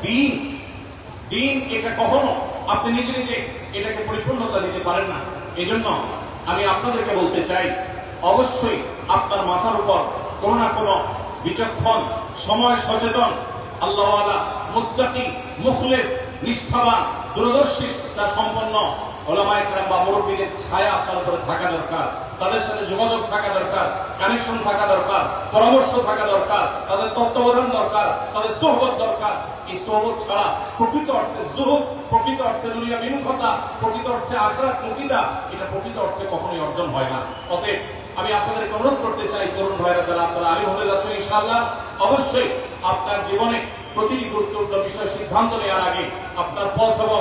দিন এটা কখনো আপনি নিজে নিজে এটাকে পরিপূর্ণতা দিতে পারেন না। এজন্য আমি আপনাদেরকে বলতে চাই, অবশ্যই আপনার মাথার উপর কোন না কোন বিচক্ষণ, সময় সচেতন, আল্লাহওয়ালা, মুত্তাকি, মুখলিস, নিষ্ঠাবান, দূরদর্শিতা সম্পন্ন উলামায়ে কেরাম বা মুরব্বীদের ছায়া আপনার উপরে থাকা দরকার। তাদের সাথে যোগাযোগ থাকা দরকার, কানেকশন থাকা দরকার, পরামর্শ থাকা দরকার, তাদের তত্ত্বাবধান দরকার, তাদের সোহবত দরকার। এই সোহবত ছাড়া প্রকৃত অর্থে যুহুদ, প্রকৃত অর্থে দুনিয়া বিমুখতা, প্রকৃত অর্থে আখিরাত মুকিদা, এটা প্রকৃত অর্থে কখনোই অর্জন হয় না। অতএব আমি আপনাদেরকে অনুরোধ করতে চাই, তরুণ ভাইরা যারা আপনারা আলিম হতে যাচ্ছেন ইনশাআল্লাহ, অবশ্যই আপনার জীবনে প্রতিটি গুরুত্বপূর্ণ বিষয় সিদ্ধান্ত নেওয়ার আগে আপনার পথ এবং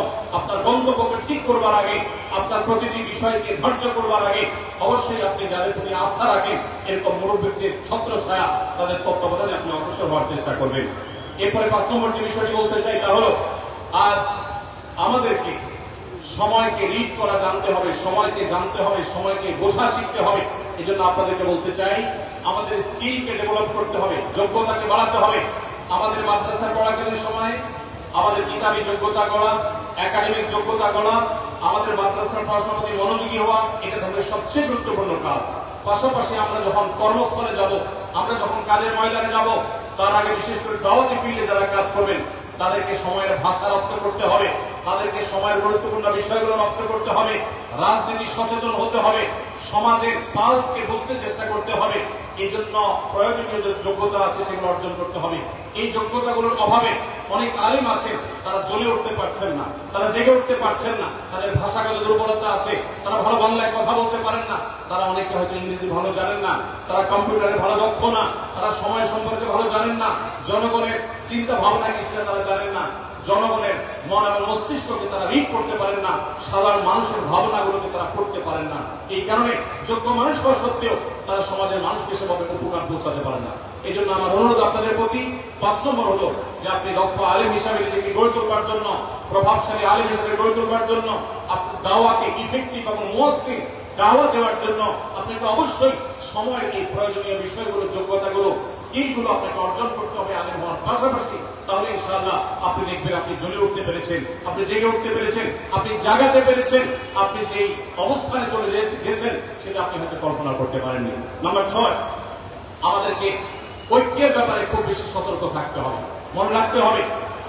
আপনার গন্তব্যকে ঠিক করবার আগে, আপনার প্রতিটি বিষয়কে ধার্য করবার আগে অবশ্যই আপনি যাদের প্রতি আস্থা রাখেন এরকম মুরব্বীদের ছত্রছায়া তাদের তত্ত্বাবধানে আপনি অগ্রসর হওয়ার চেষ্টা করবেন। এরপরে 5 নম্বর যে বিষয়টি বলতে চাই তা হলো, আজ আমাদেরকে সময়কে রিড করা জানতে হবে, সময়কে জানতে হবে, সময়কে বোঝা শিখতে হবে। এই জন্য আপনাদেরকে বলতে চাই, আমাদের স্কিলকে ডেভেলপ করতে হবে, যোগ্যতাকে বাড়াতে হবে। আমাদের মাদ্রাসা পড়াকালীন সময়ে আমাদের কিতাবী যোগ্যতা গড়া, একাডেমিক যোগ্যতা গড়া, আমাদের মাদ্রাসার পড়াশোনার প্রতি মনোযোগী হওয়া, এটা আমাদের সবচেয়ে গুরুত্বপূর্ণ কাজ। পাশাপাশি আমরা যখন কর্মস্থলে যাব, আমরা যখন কাজের ময়দানে যাব, তার আগে বিশেষ করে দাওয়াতি ফিল্ডে যারা কাজ করবেন তাদেরকে সময়ের ভাষা রপ্ত করতে হবে, তাদেরকে সময়ের গুরুত্বপূর্ণ বিষয়গুলো রপ্ত করতে হবে, রাজনীতি সচেতন হতে হবে, সমাজের পালসকে বুঝতে চেষ্টা করতে হবে। এই জন্য প্রয়োজনীয় যে যোগ্যতা আছে সেগুলো অর্জন করতে হবে। এই যোগ্যতাগুলোর অভাবে অনেক আলেম আছে তারা জ্বলে উঠতে পারছেন না, তারা জেগে উঠতে পারছেন না, তাদের ভাষাগত দুর্বলতা আছে, তারা ভালো বাংলায় কথা বলতে পারেন না, তারা অনেকে হয়তো ইংরেজি ভালো জানেন না, তারা কম্পিউটারে ভালো দক্ষ না, তারা সময় সম্পর্কে ভালো জানেন না, জনগণের চিন্তা ভাবনা কি সেটা তারা জানেন না, জনগণের মন এবং মস্তিষ্ককে তারা রিড করতে পারেন না, সাধারণ মানুষের ভাবনাগুলোকে তারা পড়তে পারেন না। এই কারণে যোগ্য মানুষ হওয়া সত্ত্বেও তারা সমাজের মানুষকে সেভাবে উপকার পৌঁছাতে পারেন না। এই জন্য আমার অনুরোধ আপনাদের প্রতি 5 নম্বর হলো যে আপনি দক্ষ আলেম হিসাবে নিজেকে গড়ে তোলবার জন্য, প্রভাবশালী আলেম হিসাবে গড়ে তোলবার জন্য, আপনার দাওয়াকে ইফেক্টিভ এবং মুয়াসসির দাওয়া দেওয়ার জন্য আপনাকে অবশ্যই সময়ের এই প্রয়োজনীয় বিষয়গুলো, যোগ্যতাগুলো, স্কিলগুলো আপনাকে অর্জন করতে হবে আলেম হওয়ার পাশাপাশি। তাহলে ইনশাআল্লাহ আপনি দেখবেন আপনি জ্বলে উঠতে পেরেছেন, আপনি জেগে উঠতে পেরেছেন, আপনি জাগাতে পেরেছেন, আপনি যেই অবস্থানে চলে গেছেন সেটা আপনি হয়তো কল্পনা করতে পারেননি। নাম্বার 6, আমাদেরকে ঐক্যের ব্যাপারে খুব বেশি সতর্ক থাকতে হবে, মনে রাখতে হবে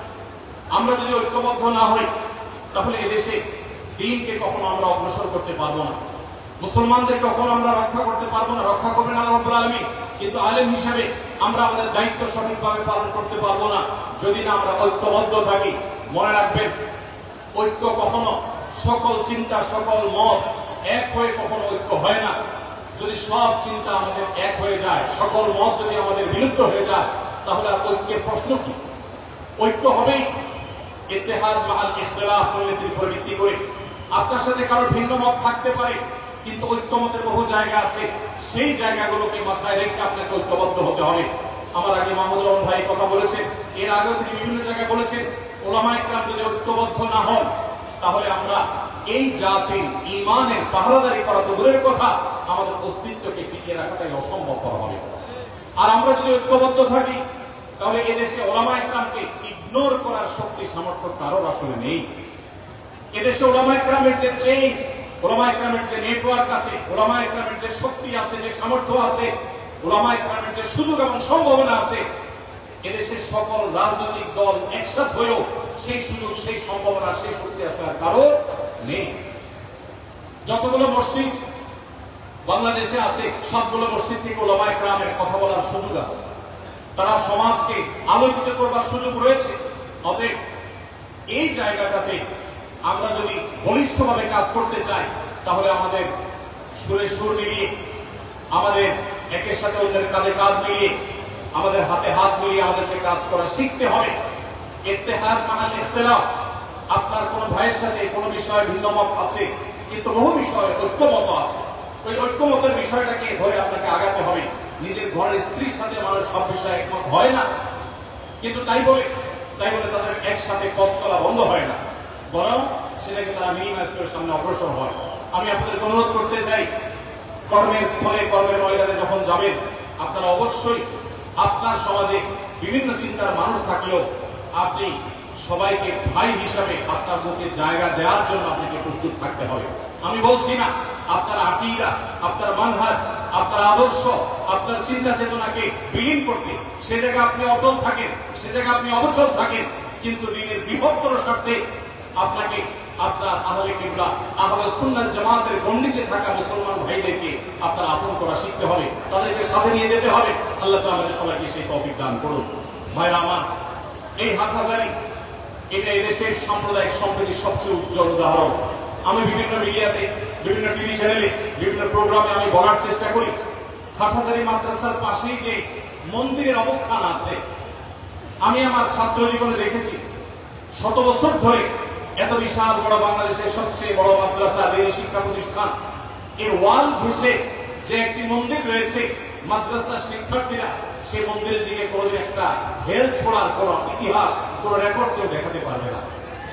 আমরা যদি ঐক্যবদ্ধ না হই তাহলে এদেশে দ্বীনকে কখনো আমরা অগ্রসর করতে পারবো না, মুসলমানদের কখনো আমরা রক্ষা করতে পারবো না, রক্ষা করবেন আল্লাহ রাব্বুল আলামিন। কিন্তু আলেম হিসাবে আমরা আমাদের দায়িত্ব সঠিকভাবে পালন করতে পারবো না যদি না আমরা ঐক্যবদ্ধ থাকি। মনে রাখবেন, ঐক্য কখনো সকল চিন্তা, সকল মত এক হয়ে কখনো ঐক্য হয় না। যদি সব চিন্তা আমাদের এক হয়ে যায়, সকল মত যদি আমাদের বিলুপ্ত হয়ে যায়, তাহলে আর ঐক্যের প্রশ্ন কি? ঐক্য হবেই ইত্তেহাদ মাআল ইখতিলাফ পরিণতির উপর ভিত্তি করে। আপনার সাথে কারো ভিন্ন মত থাকতে পারে, কিন্তু ঐক্যমতের বহু জায়গা আছে, সেই জায়গাগুলোকে মাথায় রেখে আপনাকে ঐক্যবদ্ধ হতে হবে। আমার আগে মাহমুদুর রহমান ভাই কথা বলেছেন, এর আগেও তিনি বিভিন্ন জায়গায় বলেছেন, ওলামায়ে কেরাম যদি ঐক্যবদ্ধ না হন তাহলে আমরা এই জাতির ঈমানের পাহারাদারি করা তো দূরের কথা, আমাদের অস্তিত্বকে টিকিয়ে রাখাটাই অসম্ভব হবে। আর আমরা যদি ঐক্যবদ্ধ থাকি তাহলে এদেশে ওলামায়ে কেরামকে ইগনোর করার শক্তি সামর্থ্য কারোর আসলে নেই। এদেশে ওলামায়ে কেরামের যে চেইন, ওলামায়ে কেরামের যে নেটওয়ার্ক আছে, ওলামায়ে কেরামের যে শক্তি আছে, যে সামর্থ্য আছে, ওলামায়ে কেরামের যে সুযোগ এবং সম্ভাবনা আছে, এদেশের সকল রাজনৈতিক দল একসাথে হয়েও সেই সুযোগ, সেই সম্ভাবনা, সেই শক্তি আপনার কারো নেই। যতগুলো মসজিদ বাংলাদেশে আছে সবগুলো মসজিদ থেকে ওলামায়ে কেরামের কথা বলার সুযোগ আছে, তারা সমাজকে আলোকিত করবার সুযোগ রয়েছে। অতএব এই জায়গাটাতে আমরা যদি বলিষ্ঠভাবে কাজ করতে চাই তাহলে আমাদের সুরে সুর মিলিয়ে, আমাদের একের সাথে অন্যের কাঁধে কাঁধ মিলিয়ে, আমাদের হাতে হাত মিলিয়ে আমাদেরকে কাজ করা শিখতে হবে। ইত্তেহাদ মাআল ইখতিলাফ, আপনার কোন ভাইয়ের সাথে কোন বিষয়ে ভিন্ন মত আছে, কিন্তু বহু বিষয়ে ঐক্যমত আছে। ওই ঐক্যমতের বিষয়টাকে ধরে আপনাকে আগাতে হবে। নিজের ঘরের স্ত্রীর সাথে মানুষ সব বিষয়ে একমত হয় না, কিন্তু তাই বলে তাদের একসাথে পথ চলা বন্ধ হয় না, বরং সেটাকে তারা মিনিমাইজ করে সামনে অগ্রসর হয়। আমি আপনাদের অনুরোধ করতে চাই, কর্মের স্থলে, কর্মের ময়দানে যখন যাবেন, আপনারা অবশ্যই আপনার সমাজে বিভিন্ন চিন্তার মানুষ থাকলেও আপনি সবাইকে ভাই হিসাবে আপনার মুখে জায়গা দেওয়ার জন্য আপনাকে প্রস্তুত থাকতে হবে। আমি বলছি না আপনার আকীদা, আপনার মানহাজ, আপনার আদর্শ, আপনার চিন্তা চেতনাকে বিলীন করতে, সে জায়গায় আপনি অটল থাকেন, সে জায়গায় আপনি অবচল থাকেন, কিন্তু দিনের বৃহত্তর স্বার্থে আপনাকে আপনার আহলে কিবলা, আহলে সুন্নাত জামাতের গণ্ডিতে থাকা মুসলমান ভাইদেরকে আপনার আপন করা শিখতে হবে, তাদেরকে সাথে নিয়ে যেতে হবে। আল্লাহ তাআলা আমাদের সবাইকে সেই তৌফিক দান করুন। ভাইরা আমার, এই হাটহাজারী এটা এদেশের সাম্প্রদায়িক সম্প্রীতির সবচেয়ে উজ্জ্বল উদাহরণ। আমি বিভিন্ন মিডিয়াতে, বিভিন্ন টিভি চ্যানেলে, বিভিন্ন প্রোগ্রামে আমি বলার চেষ্টা করি, হাটহাজারী মাদ্রাসার পাশেই যে মন্দিরের অবস্থান আছে, আমি আমার ছাত্র জীবনে দেখেছি শত বছর ধরে এত বিশাল বড় বাংলাদেশের সবচেয়ে বড় মাদ্রাসা, দিনী শিক্ষা প্রতিষ্ঠান, এই ওয়াল ঘেঁষে যে একটি মন্দির রয়েছে, মাদ্রাসার শিক্ষার্থীরা সেই মন্দিরের দিকে কোনোদিন একটা ঢেল ছোড়ার কোন ইতিহাস, কোন রেকর্ড কেউ দেখাতে পারবে না।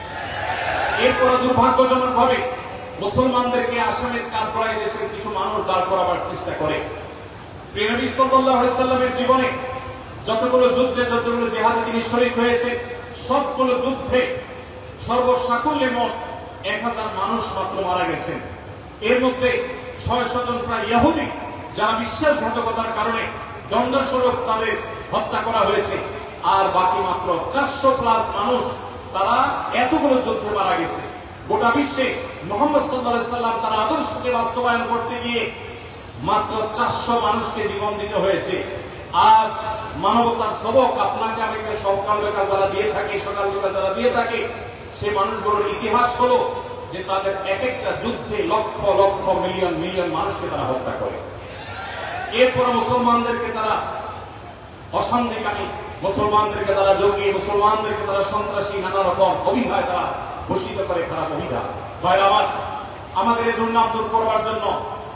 এরপর দুর্ভাগ্যজনক ভাবে মুসলমানদেরকে আসামের কাঠগড়ায় দেশের কিছু মানুষ দাঁড় করাবার চেষ্টা করে। প্রিয় নবী সাল্লাল্লাহু আলাইহি সাল্লামের জীবনে যতগুলো যুদ্ধে, যতগুলো জিহাদে তিনি শরীক হয়েছে, সবগুলো যুদ্ধে সর্বসাকুল্যে মোট 1000 মানুষ মাত্র মারা গেছেন। এর মধ্যে 600 জন প্রায় ইহুদি, যারা বিশ্বাসঘাতকতার কারণে দণ্ডস্বরূপ তাদের হত্যা করা হয়েছে। আর বাকি মাত্র 400+ মানুষ, তারা এতগুলো যুদ্ধে মারা গেছে। গোটা বিশ্বে মুহাম্মদ সাল্লাল্লাহু আলাইহি সাল্লাম তার আদর্শকে বাস্তবায়ন করতে গিয়ে মাত্র 400 মানুষকে জীবন দিতে হয়েছে। আজ মানবতার সবক আপনাকে আমাকে সকাল বেলা যারা দিয়ে থাকে, সকাল বেলা যারা দিয়ে থাকে, সেই মানুষগুলোর ইতিহাস হলো যে তাদের এক একটা যুদ্ধে লক্ষ লক্ষ মিলিয়ন মিলিয়ন মানুষকে তারা হত্যা করে। এরপর মুসলমানদেরকে তারা অসান্ধিকামী, মুসলমানদেরকে তারা জঙ্গি, মুসলমানদেরকে তারা সন্ত্রাসী, নানা রকম অভিধায় তারা ভূষিত করে, খারাপ অভিধা। ভাইরা আমার, আমাদের এই দুর্নাম দূর করবার জন্য,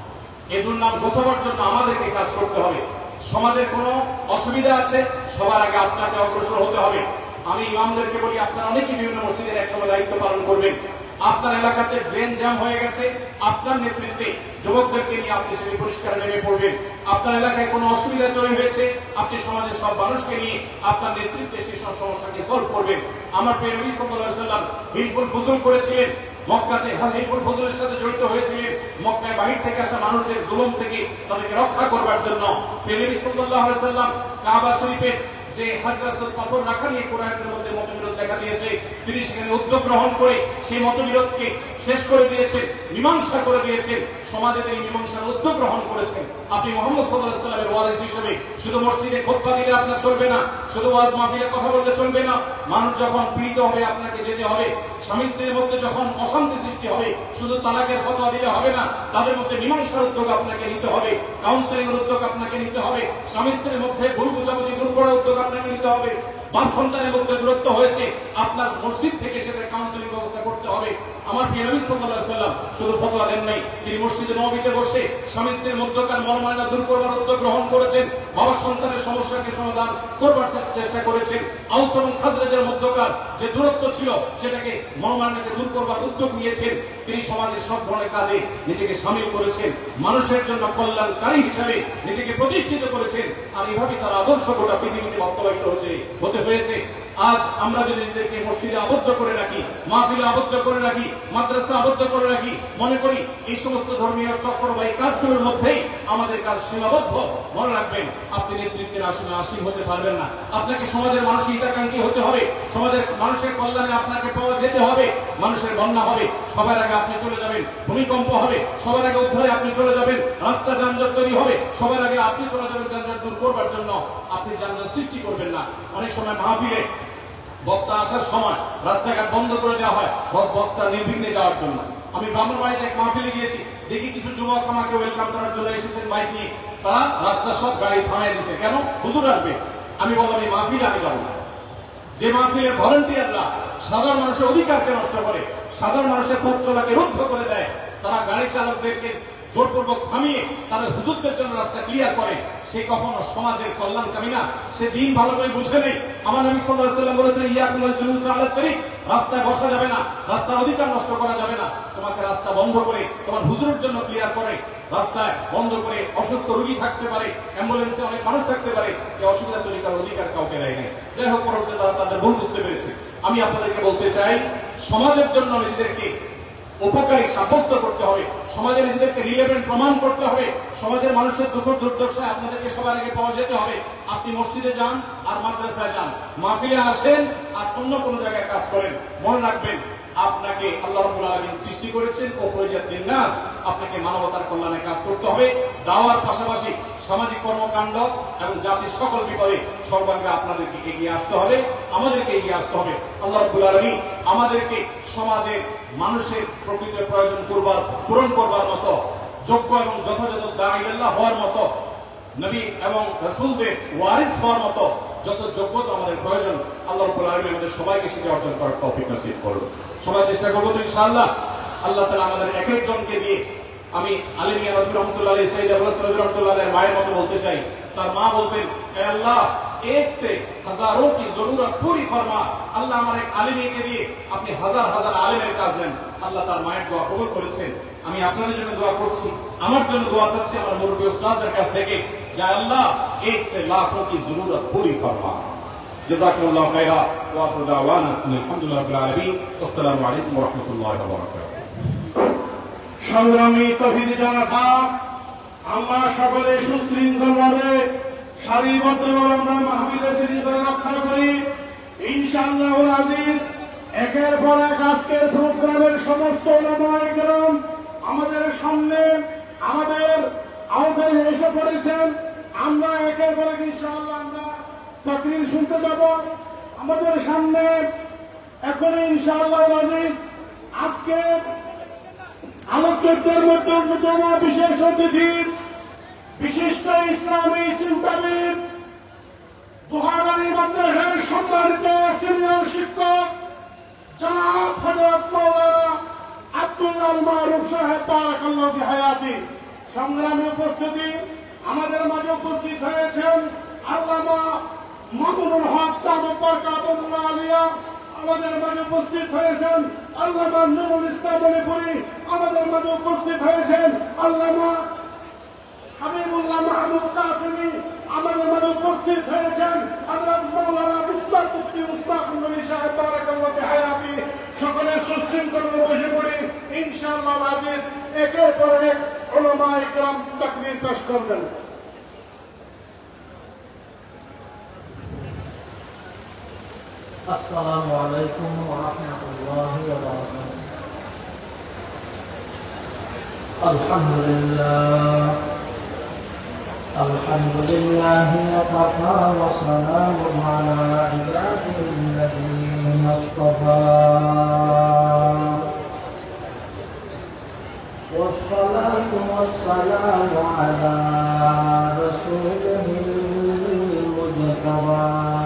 এই দুর্নাম ঘোষাবার জন্য আমাদেরকে কাজ করতে হবে। সমাজের কোনো অসুবিধা আছে, সবার আগে আপনাকে অগ্রসর হতে হবে। আমি ইমামদেরকে বলি, আপনারা অনেকে বিভিন্ন মসজিদের একসময় দায়িত্ব পালন করবেন। আপনার এলাকাতে ড্রেন জ্যাম হয়ে গেছে, আপনার নেতৃত্বে যুবকদেরকে নিয়ে আপনি সেটি পরিষ্কার নেমে পড়বেন। আপনার এলাকায় কোনো অসুবিধা তৈরি হয়েছে, আপনি সমাজের সব মানুষকে নিয়ে আপনার নেতৃত্বে সেই সব সমস্যাকে সলভ করবেন। আমার প্রিয় নবী সাল্লাল্লাহু আলাইহি সাল্লাম হিলফুল ফুজুল করেছিলেন মক্কাতে, হিলফুল ফুজুলের সাথে জড়িত হয়েছিলেন মক্কায় বাহির থেকে আসা মানুষদের জুলুম থেকে তাদেরকে রক্ষা করবার জন্য। প্রিয় নবী সাল্লাল্লাহু আলাইহি সাল্লাম কাবা শরীফের যে হাজরাতুল পাথর রাখা নিয়ে কোরআনের মধ্যে মতবিরোধ দেখা দিয়েছে, তিনি সেখানে উদ্যোগ গ্রহণ করে সেই মতবিরোধকে শেষ করে দিয়েছেন, মীমাংসা করে দিয়েছেন। সমাজে তিনি মীমাংসার উদ্যোগ গ্রহণ করেছেন। আপনি মুহাম্মদ সাল্লাল্লাহু আলাইহি সাল্লামের ওয়ারিস হিসেবে শুধু মসজিদে খুতবা দিলে আপনার চলবে না, শুধু ওয়াজ মাহফিলে কথা বললে চলবে না। মানুষ যখন পীড়িত হবে আপনাকে যেতে হবে। স্বামী স্ত্রীর মধ্যে যখন অশান্তি সৃষ্টি হবে, শুধু তালাকের ফতোয়া দিলে হবে না, তাদের মধ্যে মীমাংসার উদ্যোগ আপনাকে নিতে হবে, কাউন্সেলিং এর উদ্যোগ আপনাকে নিতে হবে, স্বামী স্ত্রীর মধ্যে ভুল বোঝাবুঝি দূর করার উদ্যোগ আপনাকে নিতে হবে। বাপ সন্তানের মধ্যে দূরত্ব হয়েছে, আপনার মসজিদ থেকে সেটা কাউন্সেলিং ব্যবস্থা করতে হবে। আমার প্রিয় নবী সাল্লাল্লাহু আলাইহি সাল্লাম শুধু ফতোয়া দেন নাই, তিনি মসজিদে নববীতে বসে স্বামী স্ত্রীর মধ্যকার মনোমালিন্য দূর করবার উদ্যোগ গ্রহণ করেছেন। বাবা সন্তানের সমস্যাকে সমাধান করবার চেষ্টা করেছেন। আউস এবং খাজরাজের মধ্যকার যে দূরত্ব ছিল, সেটাকে মনোমালিন্যকে দূর করবার উদ্যোগ নিয়েছেন। তিনি সমাজের সব ধরনের কাজে নিজেকে সামিল করেছেন, মানুষের জন্য কল্যাণকারী হিসাবে নিজেকে প্রতিষ্ঠিত করেছেন। আর এইভাবে তার আদর্শ গোটা পৃথিবীতে বাস্তবায়িত হতে হয়েছে। আজ আমরা যদি নিজেদেরকে মসজিদে আবদ্ধ করে রাখি, মাহফিলে আবদ্ধ করে রাখি, মাদ্রাসা আবদ্ধ করে রাখি, মনে করি এই সমস্ত ধর্মীয় চক্রবাহী কাজগুলোর মধ্যেই আমাদের কাজ সীমাবদ্ধ, মনে রাখবেন আপনি নেতৃত্বের আসনে আসীন হতে পারবেন না। আপনাকে সমাজের মানুষের হিতাকাঙ্ক্ষী হতে হবে, সমাজের মানুষের কল্যাণে আপনাকে পাওয়া যেতে হবে। মানুষের বন্যা হবে, সবার আগে আপনি চলে যাবেন। ভূমিকম্প হবে, সবার আগে উদ্ধারে আপনি চলে যাবেন। রাস্তা যানজট তৈরি হবে, সবার আগে আপনি চলে যাবেন যানজট দূর করবার জন্য। আপনি যানজট সৃষ্টি করবেন না। অনেক সময় মাহফিলে বক্তা আসার সময় রাস্তাঘাট বন্ধ করে দেওয়া হয় বক্তা নির্বিঘ্নে যাওয়ার জন্য। আমি ব্রাহ্মণবাড়িতে এক মাহফিলে গিয়েছি, দেখি কিছু যুবক আমাকে ওয়েলকাম করার জন্য এসেছেন বাইক নিয়ে। তারা রাস্তার সব গাড়ি থামিয়ে দিয়েছে, কেন? হুজুর আসবে। আমি বললাম এই মাহফিলে আমি যাবো না। যে মাহফিলের ভলান্টিয়াররা সাধারণ মানুষের অধিকারকে নষ্ট করে, সাধারণ মানুষের পথ চলাকে রুদ্ধ করে দেয়, তারা গাড়ি চালকদেরকে জোরপূর্বক থামিয়ে তাদের হুজুরদের জন্য রাস্তা ক্লিয়ার করে, সে কখনো সমাজের কল্যাণকামী না। সে দিন ভালো করে বুঝে নেই। আমার নবী সাল্লাল্লাহু আলাইহি ওয়াসাল্লাম বলেছেন, ইয়াকুল জুলুস আলা তারিক, রাস্তায় বসা যাবে না, রাস্তার অধিকার নষ্ট করা যাবে না। তোমাকে রাস্তা বন্ধ করে তোমার হুজুরের জন্য ক্লিয়ার করে, রাস্তায় বন্ধ করে অসুস্থ রোগী থাকতে পারে, অ্যাম্বুলেন্সে অনেক মানুষ থাকতে পারে, এই অসুবিধা তৈরি করার অধিকার কাউকে দেয় নাই। যাই হোক, পরবর্তীতে তারা তাদের ভুল বুঝতে পেরেছে। আমি আপনাদেরকে বলতে চাই, সমাজের জন্য নিজেদেরকে উপকারী সাব্যস্ত করতে হবে, সমাজে নিজেদেরকে রিলেভেন্ট প্রমাণ করতে হবে, সমাজের মানুষের দুঃখ দুর্দশায় আপনাদেরকে সবার আগে পাওয়া যেতে হবে। আপনি মসজিদে যান আর মাদ্রাসায় যান, মাহফিলে আসেন আর অন্য কোনো জায়গায় কাজ করেন, মনে রাখবেন আপনাকে আল্লাহ রাব্বুল আলামিন সৃষ্টি করেছেন ও ফরিয়াতুন নাস, আপনাকে মানবতার কল্যাণে কাজ করতে হবে। দাওয়ার পাশাপাশি সামাজিক কর্মকাণ্ড এবং জাতির সকল বিপদে সর্বাগ্রে আপনাদেরকে এগিয়ে আসতে হবে, আমাদেরকে এগিয়ে আসতে হবে। আল্লাহ রাব্বুল আলামিন আমাদেরকে সমাজের মানুষের প্রকৃত প্রয়োজন পূরণ করবার মতো যোগ্য এবং যথাযথ দাঈ-ইলাল্লাহ হওয়ার মতো, নবী এবং রাসূলদের ওয়ারিস হওয়ার মতো যত যোগ্যতা আমাদের প্রয়োজন, আল্লাহ রাব্বুল আলামিন আমাদের সবাইকে সেটা অর্জন করার তৌফিক নসিব করুন। সবাই চেষ্টা করবো তো ইনশাআল্লাহ। আল্লাহ তাআলা আমাদের এক একজনকে দিয়ে, আমি আলী মিয়া নদী রহমতুল্লাহ আলাইহি, সাইয়্যিদ আবু হাসান নদী রহমতুল্লাহ আলাইহির মায়ের মতো বলতে চাই, তার মা বলতেন, হে আল্লাহ এক সে হাজারোं की जरूरत पूरी फरमा। আল্লাহ আমার এক আলিমকে দিয়ে আপনি হাজার হাজার আলেমের কাজ নেন। আল্লাহ তার মায়ের দোয়া কবুল করেছেন। আমি আপনাদের জন্য দোয়া করছি, আমার জন্য দোয়া চাচ্ছি আমার মুরব্বী উস্তাদদের কাছ থেকে, যে আল্লাহ এক সে লাখों की जरूरत पूरी फरमा। জাযাকুমুল্লাহু খাইরা ওয়া আখিরু দাওয়ানা আলহামদুলিল্লাহি রাব্বিল আলামিন। আসসালামু আলাইকুম ওয়া রাহমাতুল্লাহি ওয়া বারাকাতুহু। সংগ্রামী তৌহিদি জনতা, আমরা সকলে সুশৃঙ্খলভাবে সারিবদ্ধভাবে আমরা মাহফিলে শৃঙ্খলা রক্ষা করি ইনশাআল্লাহুল আজিজ। একের পর এক আজকের প্রোগ্রামের সমস্ত উলামায়ে কেরাম আমাদের সামনে আমাদের আওতায় এসে পড়েছেন। আমরা একের পর এক ইনশাআল্লাহ আমরা তাকরীর শুনতে যাব। আমাদের সামনে এখন ইনশাআল্লাহুল আজিজ আজকে আলোচকদের মধ্যে অন্যতম বিশেষ অতিথি, বিশিষ্ট ইসলামী চিন্তাবিদ, দোহাগাড়ি মাদ্রাসার সম্মানিত সিনিয়র শিক্ষক জনাব হযরত মাওলানা আব্দুল্লাহ মারুফ সাহেব বারাকাল্লাহু ফি হায়াতি। সংগ্রামী উপস্থিতি, আমাদের মাঝে উপস্থিত হয়েছেন আল্লামা মামুনুল হক দামাত বরকাতুহুল্লাহ আলিয়া, আমাদের মাঝে উপস্থিত হয়েছেন আল্লামা নুরুল ইসলাম মণিপুরী, আমাদের মাঝে উপস্থিত হয়েছেন আল্লামা হাবিবুল্লাহ মাহমুদ কাসেমি, আমাদের মাঝে উপস্থিত হয়েছেন হযরত মাওলানা মুস্তাক মুফতি মুস্তাকুল্লাহ সাহেব বারাকাল্লাহু ফি হায়াতি। সকলে সুশৃঙ্খলভাবে বসে পড়ি ইনশাআল্লাহ আজিজ। একের পর এক উলামায়ে কেরাম তাকরীর পেশ করবেন। السلام عليكم ورحمة الله وبركاته. الحمد لله وكفى وسلام على عباده الذين اصطفى، والصلاة والسلام على رسوله المجتبى،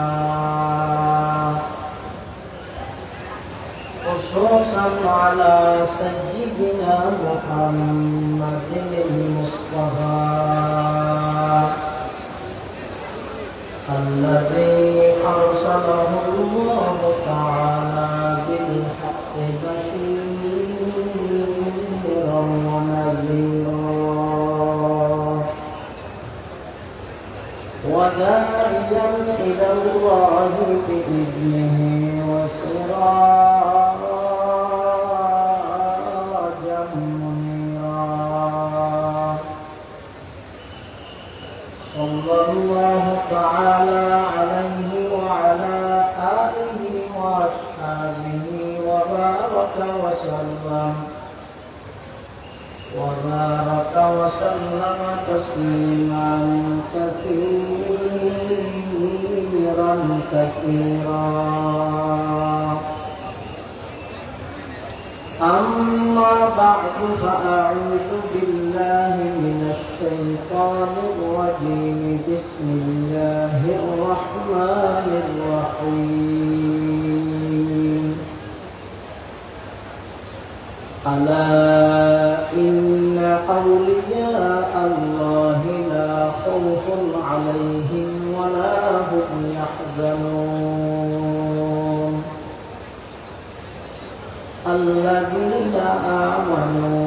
خصوصا على سيدنا محمد المصطفى الذي أرسله الله تعالى بالحق بشيرا ونذيرا وداعيا إلى الله بإذنه وسراجا منيرا. صلى الله تعالى عليه وعلى آله وأصحابه وبارك وسلم تسليما كثيرا. أما بعد، فأعوذ بالله من الشيطان الرجيم. بسم الله الرحمن الرحيم. ألا إن أولياء الله لا خوف عليهم ولا هم يحزنون الذين آمنوا